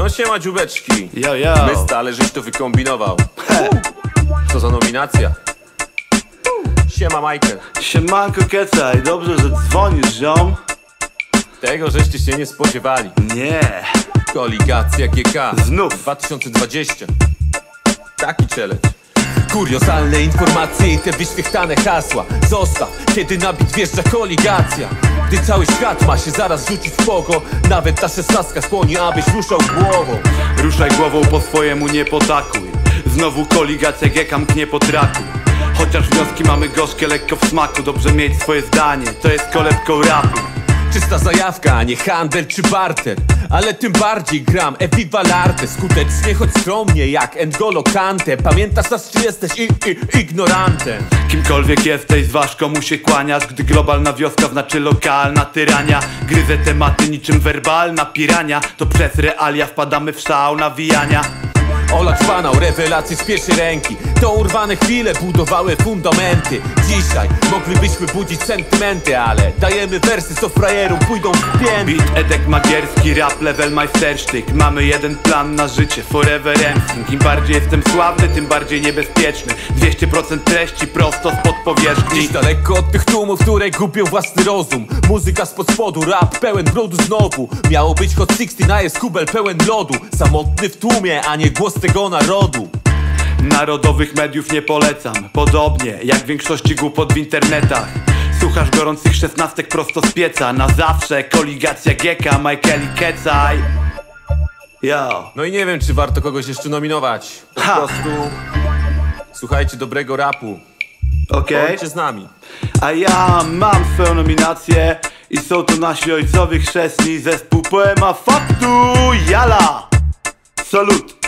No siema dziubeczki. Yo, yo. My stale żeś to wykombinował. Co za nominacja. Siema Michael. Siemanko Kecaj, dobrze, że dzwonisz, ziom. Tego żeście się nie spodziewali. Nie. Koligacja GK Znów 2020. Taki challenge. Kuriozalne informacje i te wyświechtane hasła. Zostaw, kiedy na bit wjeżdża koligacja. Gdy cały świat ma się zaraz rzucić w pogo, nawet ta szesnastka skłoni, abyś ruszał głową. Ruszaj głową po swojemu, nie potakuj. Znowu koligacja GK mknie po traku. Chociaż wnioski mamy gorzkie, lekko w smaku. Dobrze mieć swoje zdanie, to jest kolebką rapu. Czysta zajawka, a nie handel czy barter. Ale tym bardziej gram equivalarte. Skutecznie, choć skromnie jak N'Golo Kante. Pamiętasz nas, czy jesteś ignorantem? Kimkolwiek jesteś, zważ komu się kłaniasz. Gdy globalna wioska znaczy lokalna tyrania. Gryzę tematy niczym werbalna pirania. To przez realia wpadamy w szał nawijania. Olacz fanał rewelacji z pierwszej ręki. To urwane chwile budowały fundamenty. Dzisiaj moglibyśmy budzić sentymenty, ale dajemy wersy, co frajerom pójdą w pięty. Beat, edek magierski, rap, level majstersztyk. Mamy jeden plan na życie, forever everything. Im bardziej jestem sławny, tym bardziej niebezpieczny. 200% treści prosto spod powierzchni. Dziś daleko od tych tłumów, które gubią własny rozum. Muzyka spod spodu, rap pełen brodu znowu. Miało być Hot 16, a jest kubel pełen lodu. Samotny w tłumie, a nie głos tego narodu. Narodowych mediów nie polecam. Podobnie jak większości głupot w internetach. Słuchasz gorących szesnastek prosto z pieca. Na zawsze koligacja GK, Michael i Kecaj. Yo. No i nie wiem, czy warto kogoś jeszcze nominować. Po prostu słuchajcie dobrego rapu. Okej. Bądźcie z nami. A ja mam swoją nominację. I są to nasi ojcowie chrzestni. Zespół Poema Faktu. Jala. Salut.